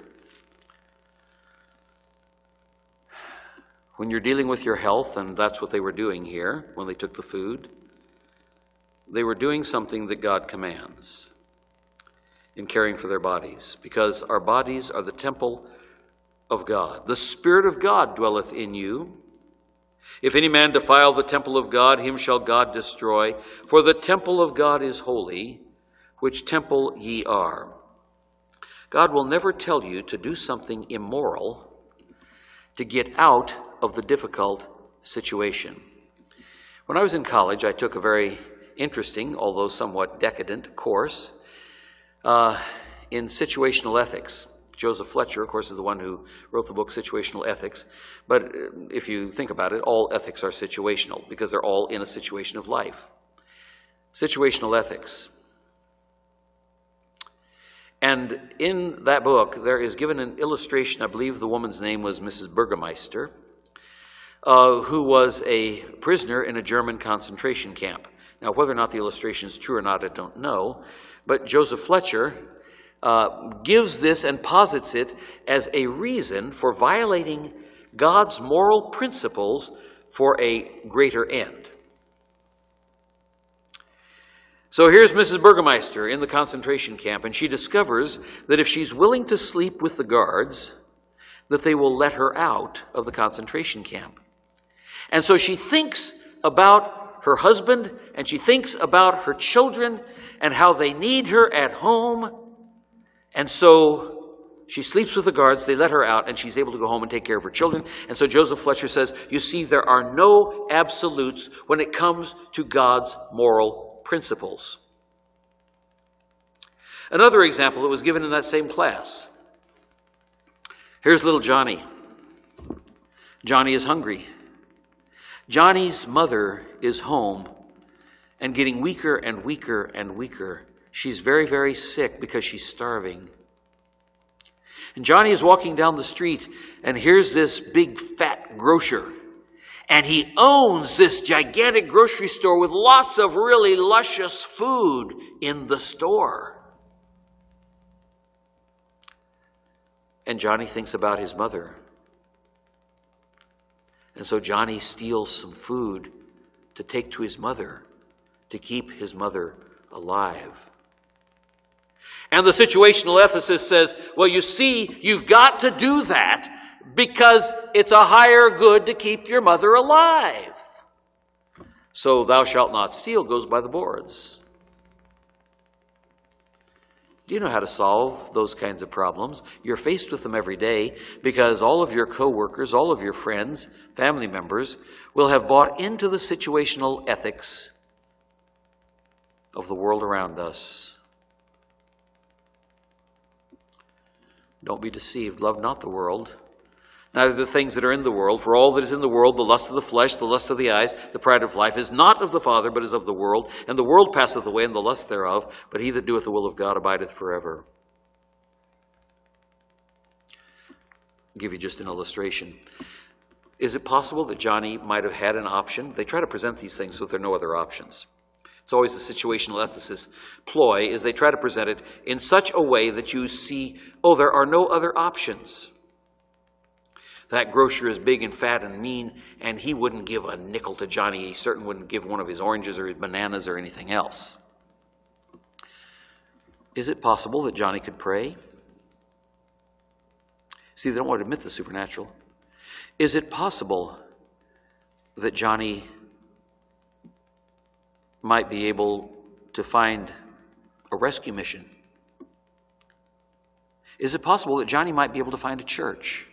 A: When you're dealing with your health, and that's what they were doing here when they took the food, they were doing something that God commands in caring for their bodies, because our bodies are the temple of God. The Spirit of God dwelleth in you. If any man defile the temple of God, him shall God destroy. For the temple of God is holy, which temple ye are. God will never tell you to do something immoral to get out of the difficult situation. When I was in college, I took a very interesting, although somewhat decadent, course in situational ethics. Joseph Fletcher, of course, is the one who wrote the book Situational Ethics. But if you think about it, all ethics are situational because they're all in a situation of life. Situational ethics. And in that book, there is given an illustration. I believe the woman's name was Mrs. Burgermeister, who was a prisoner in a German concentration camp. Now, whether or not the illustration is true or not, I don't know. But Joseph Fletcher gives this and posits it as a reason for violating God's moral principles for a greater end. So here's Mrs. Burgermeister in the concentration camp, and she discovers that if she's willing to sleep with the guards, that they will let her out of the concentration camp. And so she thinks about her husband, and she thinks about her children and how they need her at home. And so she sleeps with the guards, they let her out, and she's able to go home and take care of her children. And so Joseph Fletcher says, you see, there are no absolutes when it comes to God's moral principles. Another example that was given in that same class. Here's little Johnny. Johnny is hungry. Johnny's mother is home and getting weaker and weaker and weaker. She's very, very sick because she's starving. And Johnny is walking down the street, and here's this big fat grocer. And he owns this gigantic grocery store with lots of really luscious food in the store. And Johnny thinks about his mother. And so Johnny steals some food to take to his mother, to keep his mother alive. And the situational ethicist says, well, you see, you've got to do that because it's a higher good to keep your mother alive. So thou shalt not steal goes by the boards. Do you know how to solve those kinds of problems? You're faced with them every day because all of your coworkers, all of your friends, family members will have bought into the situational ethics of the world around us. Don't be deceived. Love not the world, neither the things that are in the world. For all that is in the world, the lust of the flesh, the lust of the eyes, the pride of life, is not of the Father, but is of the world. And the world passeth away, and the lust thereof. But he that doeth the will of God abideth forever. I'll give you just an illustration. Is it possible that Johnny might have had an option? They try to present these things so that there are no other options. It's always the situational ethicist ploy, is they try to present it in such a way that you see, oh, there are no other options. That grocer is big and fat and mean, and he wouldn't give a nickel to Johnny. He certainly wouldn't give one of his oranges or his bananas or anything else. Is it possible that Johnny could pray? See, they don't want to admit the supernatural. Is it possible that Johnny might be able to find a rescue mission? Is it possible that Johnny might be able to find a church?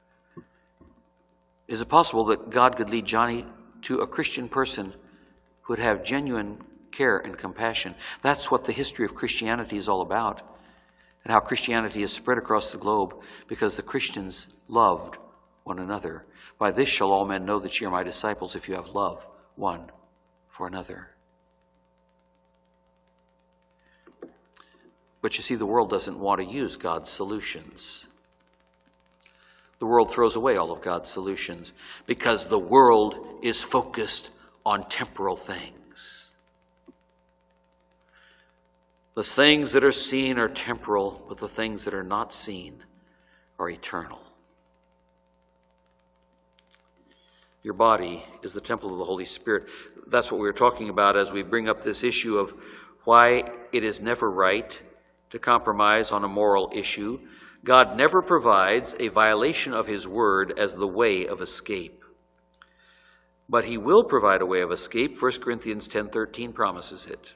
A: Is it possible that God could lead Johnny to a Christian person who would have genuine care and compassion? That's what the history of Christianity is all about, and how Christianity is spread across the globe because the Christians loved one another. By this shall all men know that ye are my disciples, if you have love one for another. But you see, the world doesn't want to use God's solutions. The world throws away all of God's solutions because the world is focused on temporal things. The things that are seen are temporal, but the things that are not seen are eternal. Your body is the temple of the Holy Spirit. That's what we were talking about as we bring up this issue of why it is never right to compromise on a moral issue. God never provides a violation of his word as the way of escape. But he will provide a way of escape. 1 Corinthians 10:13 promises it.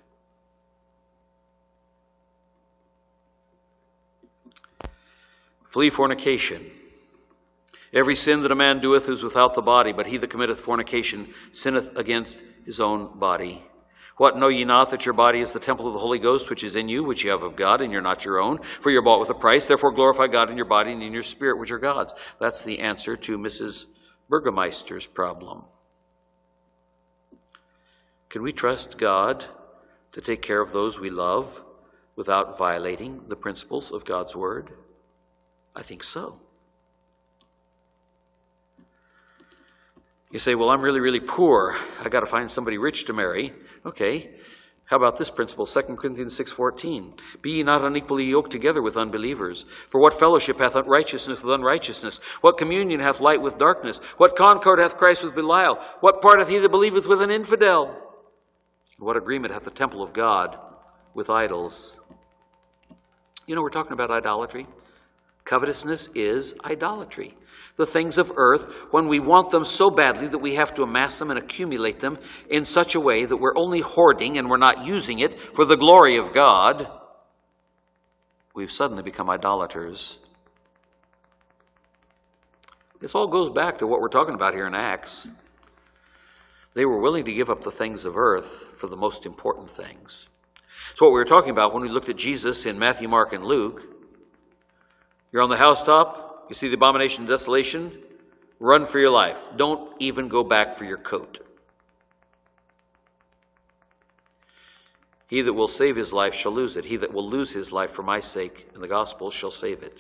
A: Flee fornication. Every sin that a man doeth is without the body, but he that committeth fornication sinneth against his own body. What, know ye not that your body is the temple of the Holy Ghost, which is in you, which ye have of God, and you're not your own? For you're bought with a price, therefore glorify God in your body and in your spirit, which are God's. That's the answer to Mrs. Burgemeister's problem. Can we trust God to take care of those we love without violating the principles of God's word? I think so. You say, well, I'm really, really poor. I got to find somebody rich to marry. Okay. How about this principle? 2 Corinthians 6:14. Be ye not unequally yoked together with unbelievers. For what fellowship hath righteousness with unrighteousness? What communion hath light with darkness? What concord hath Christ with Belial? What part hath he that believeth with an infidel? What agreement hath the temple of God with idols? You know, we're talking about idolatry. Covetousness is idolatry. The things of earth, when we want them so badly that we have to amass them and accumulate them in such a way that we're only hoarding and we're not using it for the glory of God, we've suddenly become idolaters. This all goes back to what we're talking about here in Acts. They were willing to give up the things of earth for the most important things. It's what we were talking about when we looked at Jesus in Matthew, Mark, and Luke. You're on the housetop, you see the abomination of desolation, run for your life. Don't even go back for your coat. He that will save his life shall lose it. He that will lose his life for my sake and the gospel shall save it.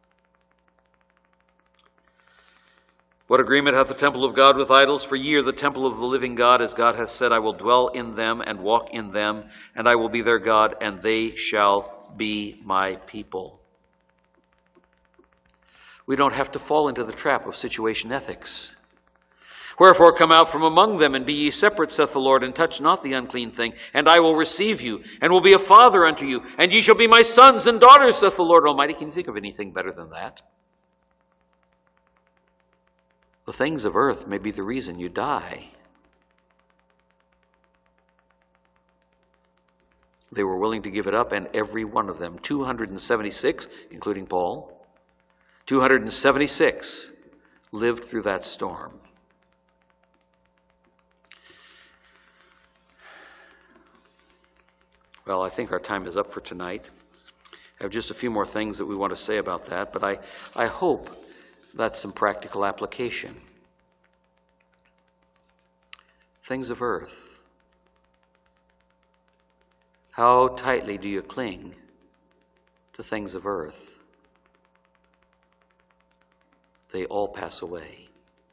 A: What agreement hath the temple of God with idols? For ye are the temple of the living God, as God hath said, I will dwell in them and walk in them, and I will be their God, and they shall be my people. We don't have to fall into the trap of situation ethics. Wherefore come out from among them, and be ye separate, saith the Lord, and touch not the unclean thing, and I will receive you, and will be a father unto you, and ye shall be my sons and daughters, saith the Lord Almighty. Can you think of anything better than that? The things of earth may be the reason you die. They were willing to give it up, and every one of them, 276, including Paul, 276 lived through that storm. Well, I think our time is up for tonight. I have just a few more things that we want to say about that, but I hope that's some practical application. Things of earth. How tightly do you cling to things of earth? They all pass away.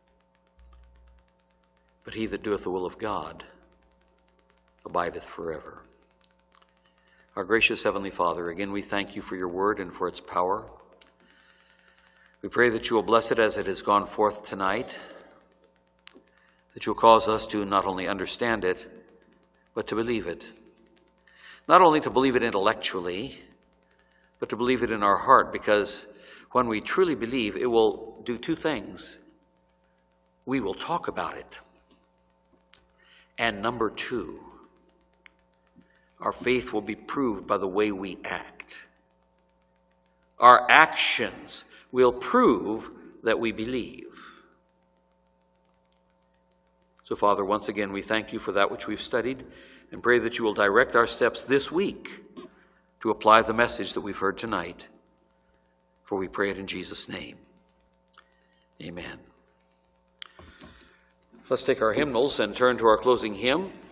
A: But he that doeth the will of God abideth forever. Our gracious Heavenly Father, again we thank you for your word and for its power. We pray that you will bless it as it has gone forth tonight, that you will cause us to not only understand it, but to believe it. Not only to believe it intellectually, but to believe it in our heart, because when we truly believe, it will do two things. We will talk about it. And number two, our faith will be proved by the way we act. Our actions will prove that we believe. So, Father, once again, we thank you for that which we've studied and pray that you will direct our steps this week to apply the message that we've heard tonight. For we pray it in Jesus' name. Amen. Let's take our hymnals and turn to our closing hymn.